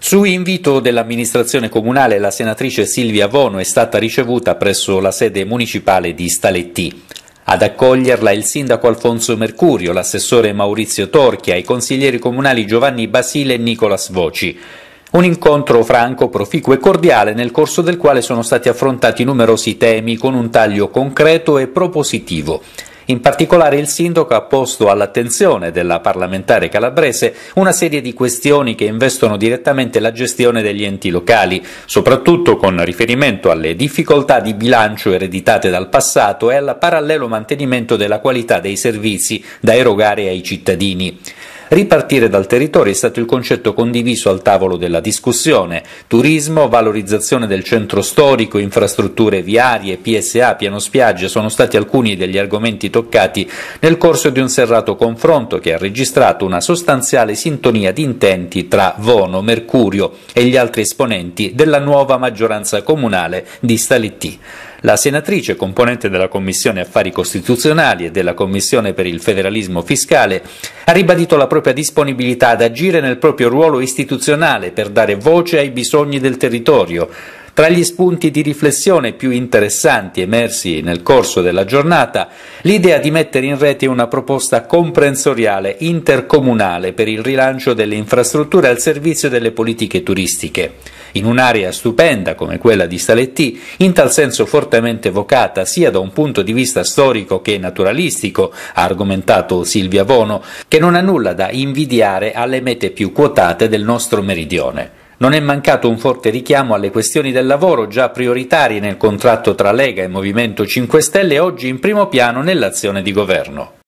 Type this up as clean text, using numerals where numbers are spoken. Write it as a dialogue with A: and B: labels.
A: Su invito dell'amministrazione comunale, la senatrice Silvia Vono è stata ricevuta presso la sede municipale di Stalettì. Ad accoglierla il sindaco Alfonso Mercurio, l'assessore Maurizio Torchia, i consiglieri comunali Giovanni Basile e Nicolas Voci. Un incontro franco, proficuo e cordiale, nel corso del quale sono stati affrontati numerosi temi con un taglio concreto e propositivo. In particolare il sindaco ha posto all'attenzione della parlamentare calabrese una serie di questioni che investono direttamente la gestione degli enti locali, soprattutto con riferimento alle difficoltà di bilancio ereditate dal passato e al parallelo mantenimento della qualità dei servizi da erogare ai cittadini. Ripartire dal territorio è stato il concetto condiviso al tavolo della discussione. Turismo, valorizzazione del centro storico, infrastrutture viarie, PSA, piano spiagge sono stati alcuni degli argomenti toccati nel corso di un serrato confronto che ha registrato una sostanziale sintonia di intenti tra Vono, Mercurio e gli altri esponenti della nuova maggioranza comunale di Stalettì. La senatrice, componente della Commissione Affari Costituzionali e della Commissione per il Federalismo Fiscale, ha ribadito la propria disponibilità ad agire nel proprio ruolo istituzionale per dare voce ai bisogni del territorio. Tra gli spunti di riflessione più interessanti emersi nel corso della giornata, l'idea di mettere in rete una proposta comprensoriale intercomunale per il rilancio delle infrastrutture al servizio delle politiche turistiche. In un'area stupenda come quella di Stalettì, in tal senso fortemente evocata sia da un punto di vista storico che naturalistico, ha argomentato Silvia Vono, che non ha nulla da invidiare alle mete più quotate del nostro meridione. Non è mancato un forte richiamo alle questioni del lavoro, già prioritarie nel contratto tra Lega e Movimento 5 Stelle, oggi in primo piano nell'azione di governo.